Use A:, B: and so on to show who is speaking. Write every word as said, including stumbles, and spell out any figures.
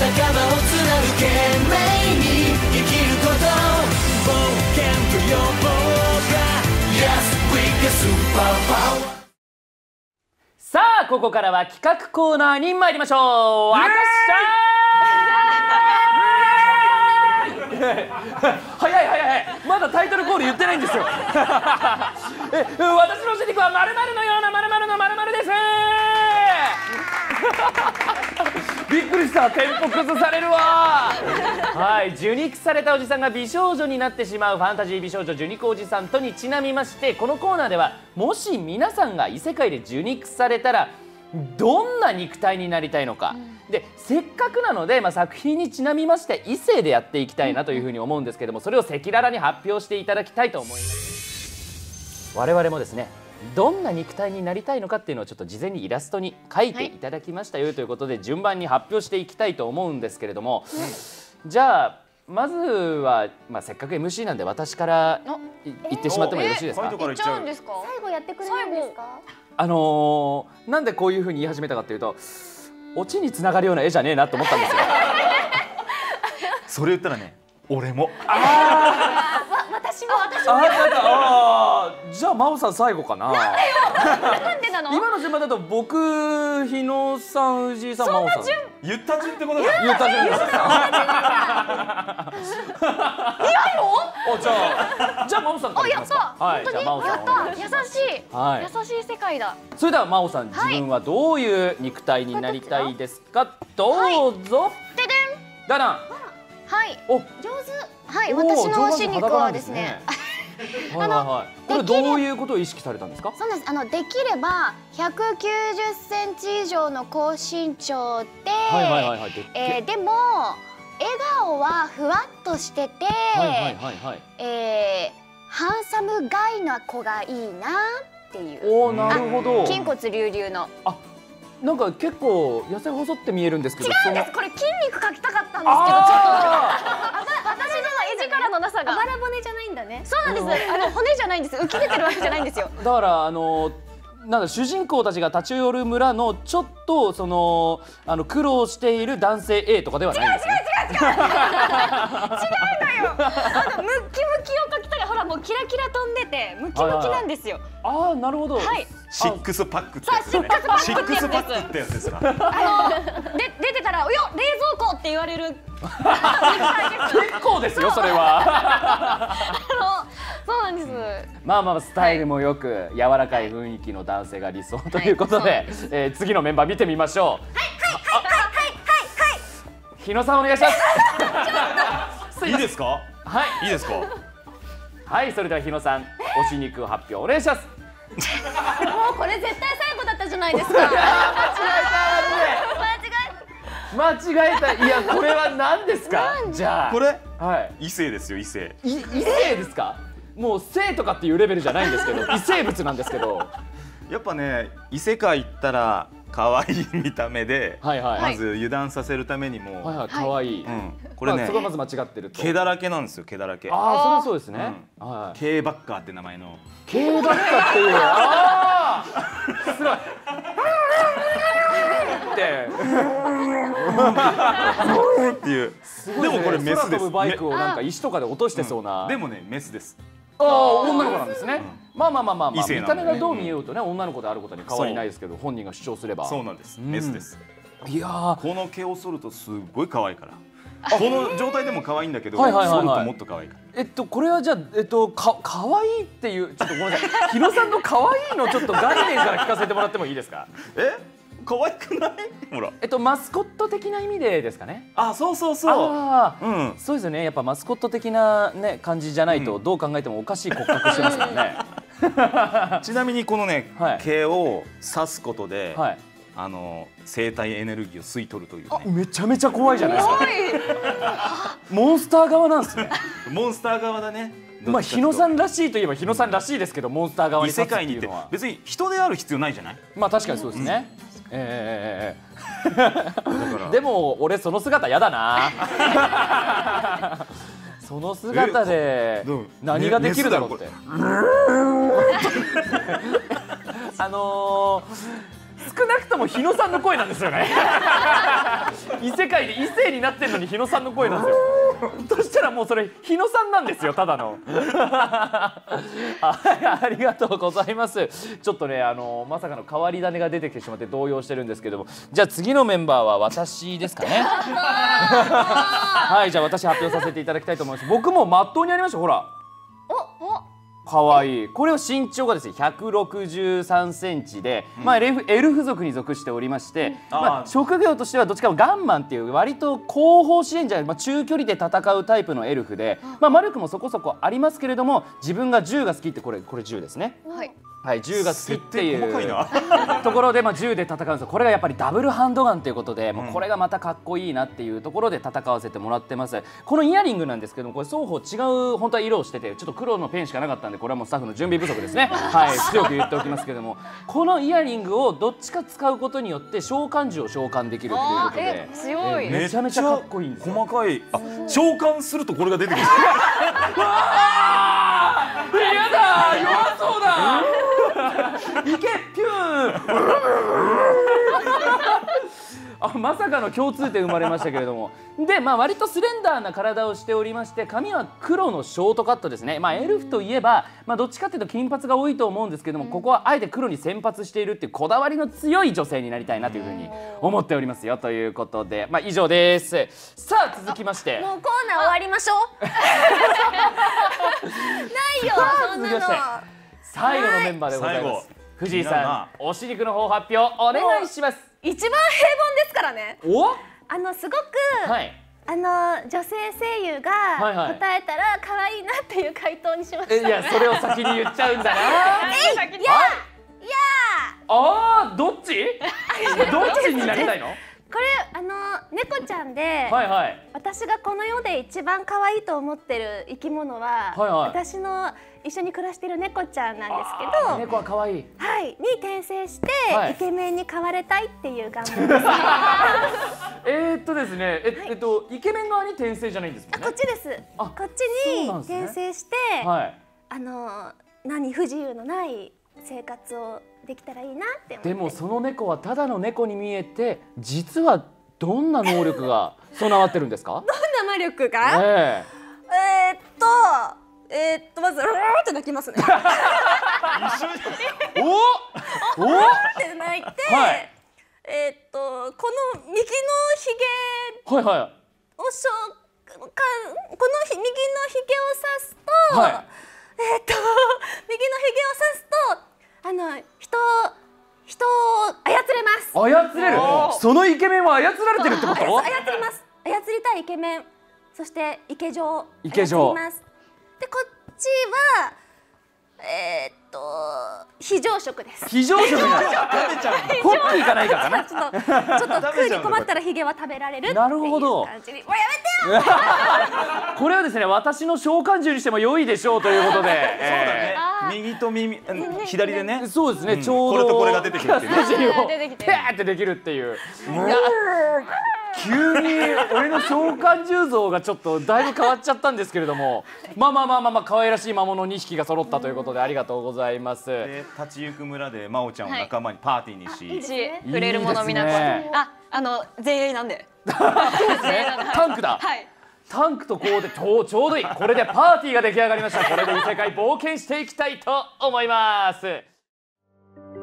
A: 仲間をつなぐ懸命に生きること冒険と呼ぼうか Yes, we can superpower。
B: さあここからは企画コーナーに参りましょう。あかっしゃー早い早い早い、まだタイトルコール言ってないんですよえ私の主軸は〇〇のような〇〇の〇〇ですびっくりした、テンポ崩されるわはい、受肉されたおじさんが美少女になってしまうファンタジー美少女受肉おじさんとにちなみまして、このコーナーではもし皆さんが異世界で受肉されたらどんな肉体になりたいのか、うん、でせっかくなので、まあ、作品にちなみまして異性でやっていきたいなというふうに思うんですけども、それを赤裸々に発表していただきたいと思います。我々もですね、どんな肉体になりたいのかっていうのをちょっと事前にイラストに描いていただきましたよ、はい、ということで順番に発表していきたいと思うんですけれども、うん、じゃあまずは、まあ、せっかく エムシー なんで私から言ってしまってもよろしいですか？
C: 言っちゃうんですか？
D: 最後やってくれないんですか？
B: あのー、なんでこういうふうに言い始めたかっていうと、オチにつながるような絵じゃねえなと思ったんですよ
E: それ言ったらね、俺も
D: ああ私も私も
B: ああ、じゃあ真央さん最後かな。
D: なんでよなんでなの？
B: 今の順番だと僕、日野さん、藤井さん、真央さん。
E: 言った順ってことだ。
B: 言った順です。
D: 似合いの？
B: お、じゃあじゃあ真央さんからいきますか。
D: あ、やった。本当にやった。優しい、
B: はい、
D: 優しい世界だ。
B: それでは真央さん、自分はどういう肉体になりたいですか？どうぞ。
D: ででん。
B: ダダン。
D: はい。
B: お、
D: 上手。はい、私の推し肉はですね。
B: はいはいはい。これどういうことを意識されたんですか？
D: そうなんです。あのできればひゃくきゅうじゅっセンチ以上の高身長で、はいはいはいはい。えー、でも笑顔はふわっとしてて、はいはいはいはい。えー、ハンサムガイな子がいいなっていう。
B: おお、なるほど。
D: 筋骨隆々の。あ、
B: なんか結構痩せ細って見えるんですけど。
D: 違うんです。これ筋肉描きたかったんですけど、ちょっと私の絵力のなさが。あばら骨じゃないんだね。そうなんです。あの骨じゃないんです。浮き出てるわけじゃないんですよ。
B: だからあのなんだ、主人公たちが立ち寄る村のちょっとそのあの苦労している男性 A とかではないんですね。
D: 違う違う違う違う。違うのよ。あのムッキムキを描きたい。ほらもうキラキラ飛んでてムキムキなんですよ。
B: ああ、なるほど。はい。
E: シックスパックってやつですね。シックスパックってやつですか。
D: あので出てたらよ冷蔵庫って言われる。
B: 結構ですよそれは。
D: あのそうなんです。
B: まあまあスタイルもよく柔らかい雰囲気の男性が理想ということで、えー、次のメンバー見てみましょう。はいはいはいはいはいはい。日野さんお願いします。
E: いいですか？
B: はい。
E: いいですか？
D: は
B: い、それでは日野さん、推し肉発表お願いします。
D: もうこれ絶対最後だったじゃないですか。間違
B: えた。間違えた。いや、これは何ですか？じゃあ
E: これ、
B: はい、
E: 異性ですよ。異性。
B: い異性ですか？もう性とかっていうレベルじゃないんですけど、異生物なんですけど。
E: やっぱね、異世界行ったら可愛い見た目で、はいはい、まず油断させるためにも、
B: はいはい、可愛い。うん、
E: これね、
B: そこがまず間違ってると。
E: 毛だらけなんですよ。毛だらけ。
B: ああ、それはそうですね。
E: うん、はい。毛バッカーって名前の。
B: 毛バッカーっていう。ああ、すごい。って。
E: っていう。でもこれメスです。
B: バイクをなんか石とかで落としてそうな。
E: でもね、メスです。
B: ああ、女の子なんですね。まあまあまあまあ、見た目がどう見えようとね、女の子であることに変わりないですけど、本人が主張すれば。
E: そうなんです。メスです。
B: いや、
E: この毛を剃るとすごい可愛いから。この状態でも可愛いんだけど、剃るともっと可愛いから。
B: えっとこれはじゃあえっとか可愛いっていうちょっとごめんなさい。日野さんの可愛いのちょっと概念から聞かせてもらってもいいですか？
E: え？可愛くない？ほら。
B: えっとマスコット的な意味でですかね。
E: あ、そうそうそう。
B: ああ、うん、そうですよね。やっぱマスコット的なね感じじゃないとどう考えてもおかしい骨格してますもんね。
E: ちなみにこのね、毛を刺すことで、はい、あの生体エネルギーを吸い取るという、ね。
B: あ、めちゃめちゃ怖いじゃないですか。モンスター側なんですね。
E: モンスター側だね。
B: まあ日野さんらしいといえば日野さんらしいですけど、モンスター側に
E: 立つっていうのは別に人である必要ないじゃない？
B: まあ確かにそうですね。ええ。でも俺その姿やだな。その姿で何ができるだろうって。あのー、少なくとも日野さんの声なんですよね。 異世界で異性になってるのに日野さんの声なんですよ。そしたらもうそれ日野さんなんですよ、ただの。ありがとうございます。ちょっとね、あのまさかの変わり種が出てきてしまって動揺してるんですけども、じゃあ次のメンバーは私ですかね。はい、じゃあ私発表させていただきたいと思います。僕もまっとうにありました。ほら、かわいい。これは身長がですねひゃくろくじゅうさんセンチで、うん、まあエルフ、エルフ族に属しておりまして、うん、まあ、職業としてはどっちかのガンマンっていう割と後方支援者、まあ、中距離で戦うタイプのエルフで、まあ、魔力もそこそこありますけれども、自分が銃が好きって、これこれ銃ですね。はい、はい、銃が好きっていうところで、まあ、銃で戦うんですよ。これがやっぱりダブルハンドガンということで、もうこれがまたかっこいいなっていうところで戦わせてもらってます。このイヤリングなんですけども、これ双方違う本当は色をしてて、ちょっと黒のペンしかなかったんで、これはもうスタッフの準備不足ですね。はい、強く言っておきますけども、このイヤリングをどっちか使うことによって召喚獣を召喚できるということで、
D: 強い、
B: めちゃめちゃかっこいいんですよ。
E: 細かい。あ、召喚するとこれが出てくる。や
B: だ、弱そうだ。いけ、ピューン。あ、まさかの共通点生まれましたけれども、で、まあ、割とスレンダーな体をしておりまして、髪は黒のショートカットですね。まあ、エルフといえば、まあ、どっちかというと金髪が多いと思うんですけども、ここはあえて黒に洗髪しているっていうこだわりの強い女性になりたいなというふうに思っておりますよ。ということで、まあ、以上です。さあ、続きまして、
D: もうコーナー終わりましょう。ないよ、そんなの。
B: 最後のメンバーでございます。藤井さん、推し肉の方発表お願いします。
C: 一番平凡ですからね。
B: お？
C: あのすごく、はい、あの女性声優が答えたら可愛いなっていう回答にしました。
B: いや、それを先に言っちゃうんだな。
C: えい、いや、いや。
B: ああ、どっち？どっちになりたいの？
C: これあの猫ちゃんで、
B: はいはい、
C: 私がこの世で一番可愛いと思ってる生き物は、はいはい、私の一緒に暮らしている猫ちゃんなんですけど、
B: 猫は可愛い、
C: はい、に転生して、はい、イケメンに変われたいっていう願望です。
B: えっとですね、え、はい、えっとイケメン側に転生じゃないんですもんね。
C: こっちです。こっちに転生して、はい、あの何不自由のない生活をできたらいいなって思って。
B: でもその猫はただの猫に見えて、実はどんな能力が備わってるんですか？どん
C: な魔力が？えー、えー、っとえー、っとまずうーって泣きますね。
B: 一緒におお
C: って泣いて、はい、えー、っとこの右のひげ
B: はいはい
C: をしょかこの右のひげを刺すと、はい、えー、っと右のひげを刺すと。あの人人を操れます。
B: 操れる。そのイケメンは操られてるってこと？操
C: ります。操りたいイケメン、そしてイケ女
B: イケ女。
C: でこっちはえー、っと非常食です。
B: 非常食になる。ポッキーかないかかな。
C: ちょっとちょっと食うに困ったらヒゲは食べられるっていう感じに。なるほど。もうやめてよ。
B: これはですね、私の召喚獣にしても良いでしょうということで。そうだ
E: ね。右と耳、左でね。
B: そうですね。ちょうど
E: これとこれが出てきて、
B: ペーってできるっていう。急に俺の召喚獣像がちょっとだいぶ変わっちゃったんですけれども、まあまあまあまあまあ可愛らしい魔物にひきが揃ったということでありがとうございます。
E: で、立ち行く村で真央ちゃんを仲間にパーティーにし、
D: 触れるものみなこ。あ、あの前衛なんで。
B: タンクだ。はい。タンクとこうでちょうちょうどいい。これでパーティーが出来上がりました。これで異世界冒険していきたいと思います。